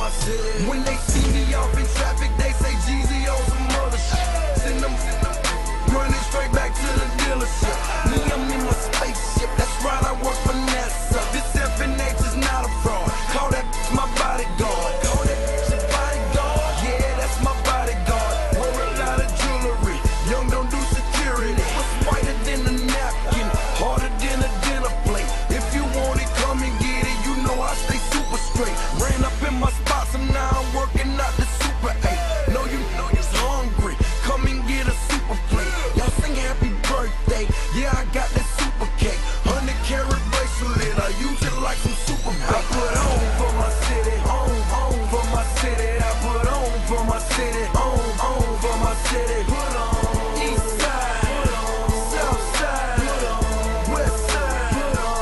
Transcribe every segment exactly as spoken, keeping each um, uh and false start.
my city. When they see me off in traffic, they say Jeezy on some other shit. Send them, send them, running straight back to the dealership. Me, I'm in my spaceship, that's right, I work for NASA. This F N H is not a fraud. Call that my bodyguard. Call that your bodyguard. Yeah, that's my bodyguard. Wear a lot of jewelry. Young don't do security. What's whiter than a napkin? Harder than a dinner plate. If you want it, come and get it. You know I stay super straight. Ran up in my spots and now I'm working out the Super eight. Know you know you're hungry. Come and get a super plate. Y'all sing happy birthday. Yeah, I got that super cake. Hundred carat bracelet. I use it like some super bait. I put on for my city. On, on for my city. I put on for my city. On, on for my city. Put on. East side. Put on. South side. Put on. West side. Put on.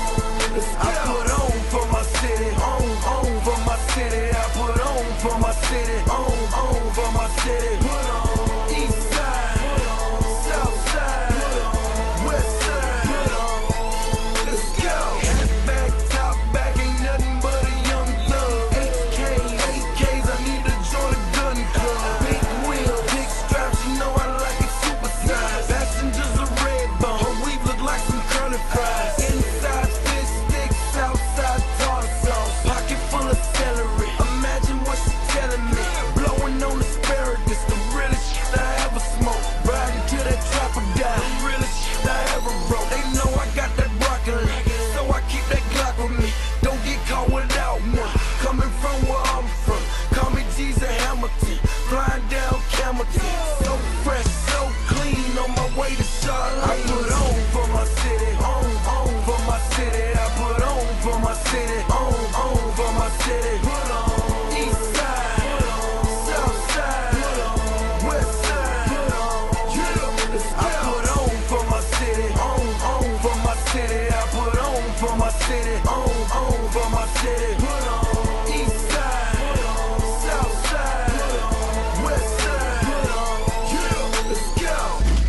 I put on for my city. On, on for my city. I put on for my city. On, on for my city. Put on. East side. Put on. South side. Put on. West side. Put on. Let's go. Hat back, top back, ain't nothing but a young thug. eight K, eight Ks, I need to join a gun club. Big wheel, big straps, you know I like it super size. Passengers are red bone, her weave look like some curly fries. Inside fish sticks, outside tartar sauce. Pocket full of celery, imagine what she's telling me. Blowing on asparagus, the realest shit I ever smoked. Riding to that trapper guy, the realest shit I ever wrote. They know I got that broccoli, so I keep that Glock with me. Don't get caught without one. Coming from where I'm from, call me Jesus Hamilton. Flying down Camelton, so fresh, so clean, on my way to Charlotte. I put on for my city, on, on for my city. I put on for my city, on, on for my city. Put on. East side, put on. South side, put on. West side, put on. Yeah, I put on for my city, on, on for my city. I put on for my city, on, on for my city. Put on. East side, put on. South side, put on. West side, put on. Yeah, let's go.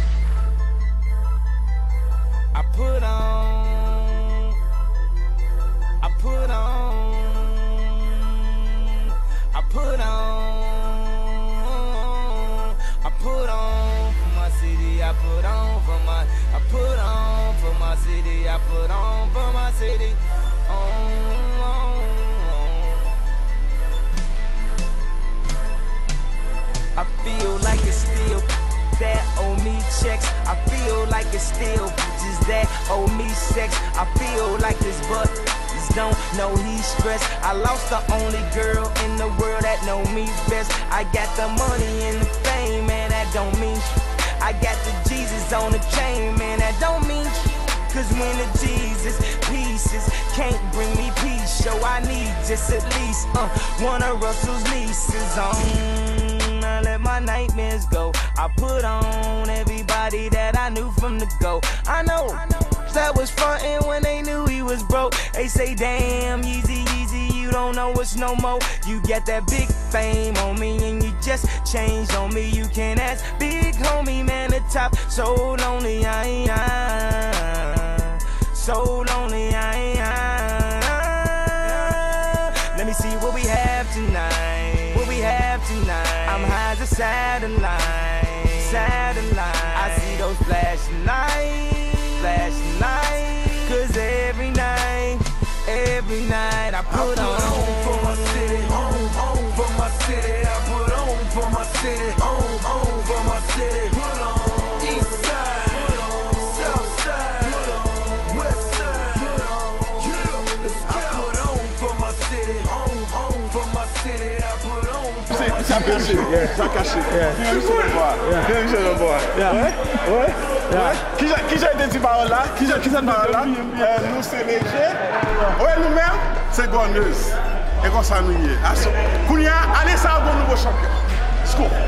I put on, I put on, I put on, I put on for my city, I put on for my, I put on for my city, I put on for my city. On, on, on. I feel like it's still that owe me checks. I feel like it's still bitches that owe me sex. I feel like this but don't know he's stressed. I lost the only girl in the world that know me best. I got the money and the fame, man, that don't mean shit. I got the Jesus on the chain, man, that don't mean shit. Cause when the Jesus pieces can't bring me peace, so I need just at least uh, one of Russell's nieces on. I let my nightmares go. I put on everybody that I knew from the go. I know that was frontin' when they knew he was broke. They say, damn, Yeezy, Yeezy, you don't know us no more. You got that big fame on me and you just changed on me. You can ask big homie, man, the top. So lonely, I ain't I. So lonely, I ain't I. Let me see what we have tonight. What we have tonight. I'm high as a satellite. Satellite. I see those flashing lights. Flashing lights. Cause every night, every night I put, I put on, on for my city, on, on for my city. I put on for my city, on, on for my city. Put on. East side, put on. South side, put on. West side, put on. Yeah, let's go. I put on for my city, on, on for my city. I put on for my Ça caché, ça caché. Viens me le voir. Viens me le voir. Ouais, ouais. Ouais. Qui j'ai été dit par là? Qui j'ai qui cette par là? Nous c'est léger. Ouais, nous-mêmes, c'est gonneuse. Et comme ça nous y est. Kounia, allez ça, bon nouveau champion. Scoop.